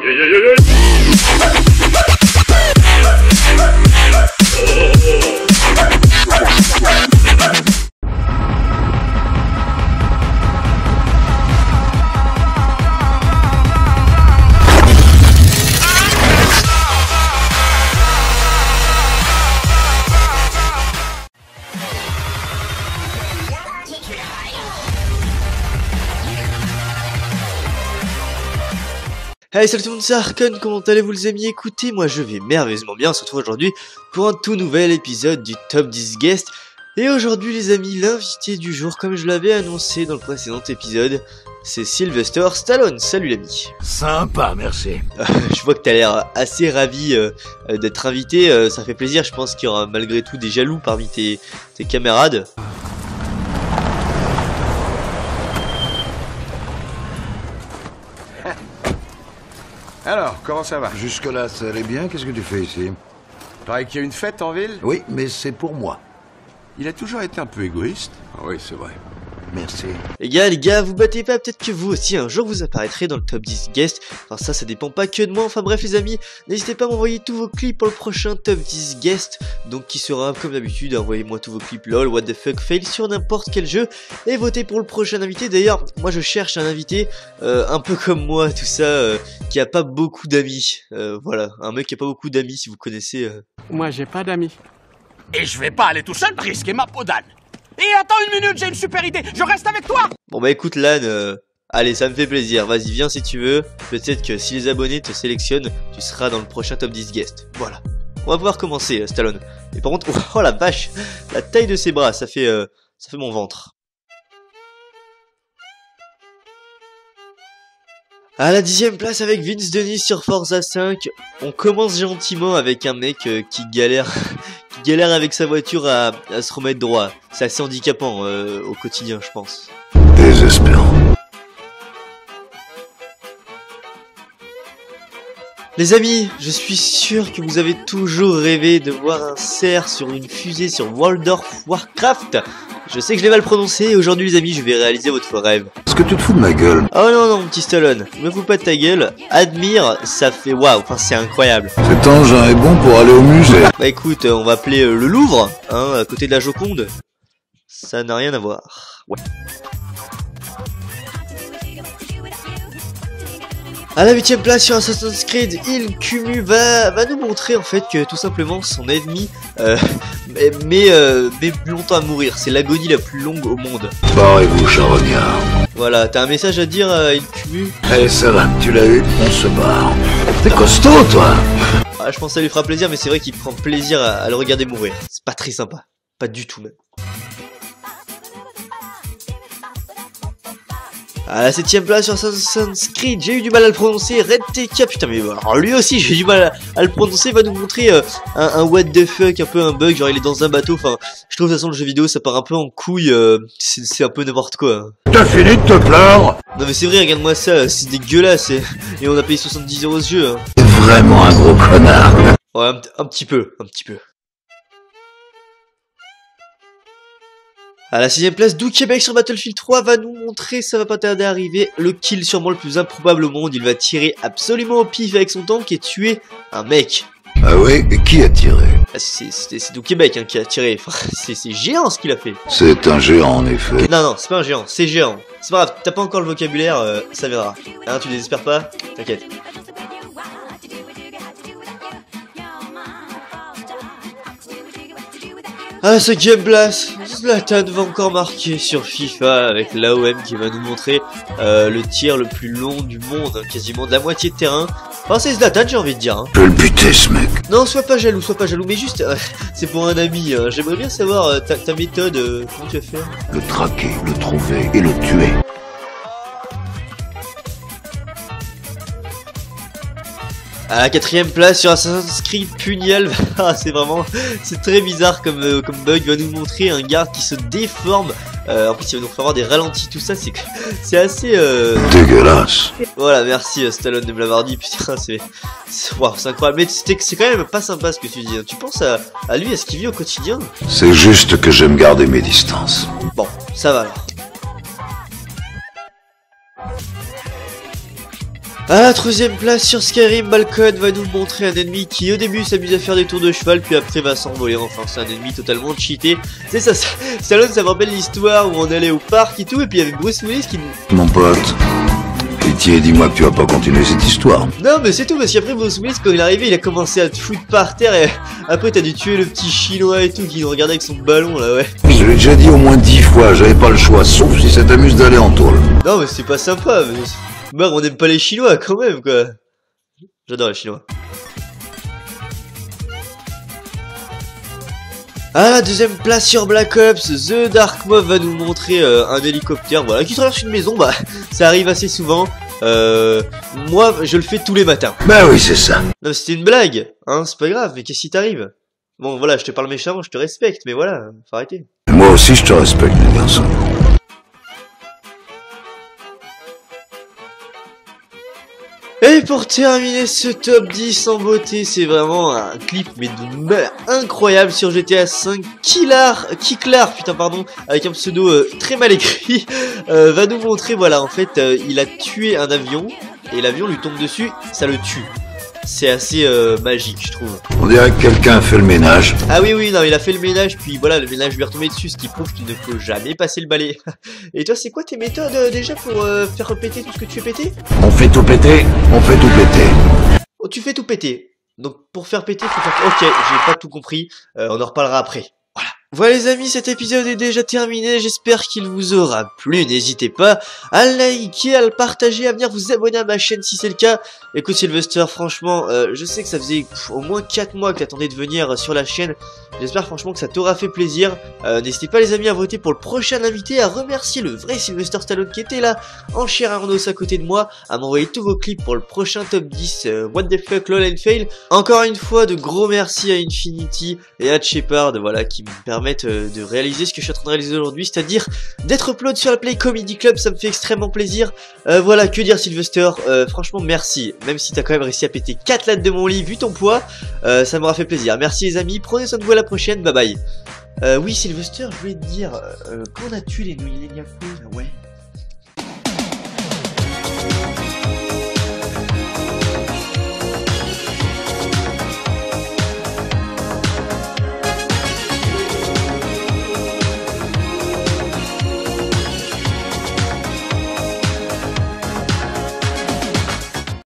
Hey, salut tout le monde, c'est Arkon, comment allez-vous les amis? Écoutez, moi je vais merveilleusement bien, on se retrouve aujourd'hui pour un tout nouvel épisode du Top 10 Guest. Et aujourd'hui les amis, l'invité du jour, comme je l'avais annoncé dans le précédent épisode, c'est Sylvester Stallone. Salut l'ami. Sympa, merci. Je vois que t'as l'air assez ravi d'être invité, ça fait plaisir, je pense qu'il y aura malgré tout des jaloux parmi tes camarades. Alors, comment ça va? Jusque-là, ça allait bien. Qu'est-ce que tu fais ici? Pareil qu'il y a une fête en ville? Oui, mais c'est pour moi. Il a toujours été un peu égoïste. Oui, c'est vrai. Merci. Les gars, vous battez pas, peut-être que vous aussi un jour vous apparaîtrez dans le top 10 guest. Enfin ça dépend pas que de moi, enfin bref les amis, n'hésitez pas à m'envoyer tous vos clips pour le prochain top 10 guest. Donc qui sera comme d'habitude, envoyez-moi tous vos clips lol, what the fuck, fail sur n'importe quel jeu. Et votez pour le prochain invité. D'ailleurs, moi je cherche un invité, un peu comme moi, tout ça, qui a pas beaucoup d'amis. Voilà, un mec qui a pas beaucoup d'amis si vous connaissez. Moi j'ai pas d'amis. Et je vais pas aller tout seul risquer ma peau d'âne. Et attends une minute, j'ai une super idée, je reste avec toi. Bon bah écoute Lan, allez ça me fait plaisir, vas-y viens si tu veux. Peut-être que si les abonnés te sélectionnent, tu seras dans le prochain top 10 guest. Voilà, on va pouvoir commencer Stallone. Et par contre, oh la vache, la taille de ses bras, ça fait mon ventre. À la 10ème place avec Vince Denis sur Forza 5, on commence gentiment avec un mec qui galère avec sa voiture à se remettre droit. C'est assez handicapant au quotidien je pense. Désespérant. Les amis, je suis sûr que vous avez toujours rêvé de voir un cerf sur une fusée sur World of Warcraft. Je sais que je l'ai mal prononcé et aujourd'hui les amis je vais réaliser votre rêve. Est-ce que tu te fous de ma gueule? Oh non mon petit Stallone, me fous pas de ta gueule, admire, ça fait waouh, enfin c'est incroyable. Cet engin est bon pour aller au musée. Bah écoute, on va appeler le Louvre, hein, à côté de la Joconde. Ça n'a rien à voir. Ouais. À la 8ème place sur Assassin's Creed, Il Kumu va nous montrer en fait que tout simplement son ennemi met plus longtemps à mourir. C'est l'agonie la plus longue au monde. Barrez-vous, charognard. Voilà, t'as un message à dire Il Kumu? Allez, ça va, tu l'as eu, on se barre. T'es costaud, toi. Ah, je pense que ça lui fera plaisir, mais c'est vrai qu'il prend plaisir à le regarder mourir. C'est pas très sympa. Pas du tout même. À la 7ème place sur Assassin's Creed, j'ai eu du mal à le prononcer, Red TK, putain mais alors lui aussi j'ai eu du mal à le prononcer, il va nous montrer un what the fuck, un peu un bug, genre il est dans un bateau, enfin je trouve de toute façon le jeu vidéo ça part un peu en couille, c'est un peu n'importe quoi. T'as fini de te plaindre? Non mais c'est vrai, regarde-moi ça, c'est dégueulasse et on a payé 70 € ce jeu. Hein. T'es vraiment un gros connard. Ouais, un petit peu. À la 6ème place, Doux Québec sur Battlefield 3 va nous montrer, ça va pas tarder à arriver, le kill sûrement le plus improbable au monde. Il va tirer absolument au pif avec son tank et tuer un mec. Ah ouais, et qui a tiré? Ah, c'est Doux Québec hein, qui a tiré, enfin, c'est géant ce qu'il a fait. C'est un géant en effet. Non, c'est pas un géant, c'est géant. C'est pas grave, t'as pas encore le vocabulaire, ça viendra. Hein, tu désespères pas? T'inquiète. Ah, ce Game Blast, Zlatan va encore marquer sur FIFA avec l'AOM qui va nous montrer le tir le plus long du monde, hein, quasiment de la moitié de terrain. Enfin, c'est Zlatan, j'ai envie de dire. Hein. Je vais le buter ce mec. Non, sois pas jaloux, mais juste, c'est pour un ami. Hein. J'aimerais bien savoir ta méthode, comment tu vas faire? Le traquer, le trouver et le tuer. À la 4ème place sur Assassin's Creed, Puniel, c'est très bizarre comme bug, il va nous montrer un garde qui se déforme, en plus il va nous faire avoir des ralentis, tout ça, c'est assez dégueulasse. Voilà, merci Stallone de me l'avoir dit, putain, c'est incroyable, mais c'est quand même pas sympa ce que tu dis, hein. Tu penses à lui, à ce qu'il vit au quotidien? C'est juste que j'aime garder mes distances. Bon, ça va alors. À la troisième place sur Skyrim, Balkon va nous montrer un ennemi qui au début s'amuse à faire des tours de cheval, puis après va s'envoler. Enfin, c'est un ennemi totalement cheaté. C'est ça, Stallone, ça me rappelle l'histoire où on allait au parc et tout, et puis il y avait Bruce Willis qui nous... Mon pote, pitié, dis-moi que tu vas pas continuer cette histoire. Non, mais c'est tout, parce qu'après Bruce Willis, quand il est arrivé, il a commencé à te foutre par terre, et après t'as dû tuer le petit chinois et tout, qui nous regardait avec son ballon là, ouais. Je l'ai déjà dit au moins 10 fois, j'avais pas le choix, sauf si ça t'amuse d'aller en tôle. Non, mais c'est pas sympa, mais... Bah, on aime pas les chinois quand même, quoi. J'adore les chinois. À la deuxième place sur Black Ops, The Dark Mob va nous montrer un hélicoptère, voilà, qui traverse une maison. Bah, ça arrive assez souvent. Moi, je le fais tous les matins. Bah oui, c'est ça. Non, c'était une blague, hein, c'est pas grave, mais qu'est-ce qui t'arrive? Bon, voilà, je te parle méchamment, je te respecte, mais voilà, faut arrêter. Moi aussi, je te respecte, les garçons. Et pour terminer ce top 10 en beauté, c'est vraiment un clip mais d'une incroyable sur GTA 5. Kiklar, putain pardon, avec un pseudo très mal écrit, va nous montrer, voilà, en fait, il a tué un avion, et l'avion lui tombe dessus, ça le tue. C'est assez magique, je trouve. On dirait que quelqu'un a fait le ménage. Ah oui, non, il a fait le ménage, puis voilà, le ménage lui est retombé dessus, ce qui prouve qu'il ne faut jamais passer le balai. Et toi, c'est quoi tes méthodes déjà pour faire péter tout ce que tu fais péter? On fait tout péter, on fait tout péter. Oh, tu fais tout péter. Donc pour faire péter, faut faire... Ok, j'ai pas tout compris, on en reparlera après. Voilà les amis, cet épisode est déjà terminé, j'espère qu'il vous aura plu, n'hésitez pas à liker, à le partager, à venir vous abonner à ma chaîne si c'est le cas. Écoute Sylvester, franchement, je sais que ça faisait au moins 4 mois que t'attendais de venir sur la chaîne, j'espère franchement que ça t'aura fait plaisir. N'hésitez pas les amis à voter pour le prochain invité, à remercier le vrai Sylvester Stallone qui était là en chair Arnos à côté de moi, à m'envoyer tous vos clips pour le prochain top 10 What the fuck lol and fail. Encore une fois, de gros merci à Infinity et à Shepard, voilà, qui me permettent de réaliser ce que je suis en train de réaliser aujourd'hui, c'est-à-dire d'être upload sur la Play Comedy Club, ça me fait extrêmement plaisir. Voilà, que dire Sylvester, franchement merci, même si t'as quand même réussi à péter 4 lattes de mon lit vu ton poids, ça m'aura fait plaisir. Merci les amis, prenez soin de vous, à la prochaine, bye bye. Oui Sylvester, je voulais te dire, qu'en as-tu les nouilles Yakult? Ouais.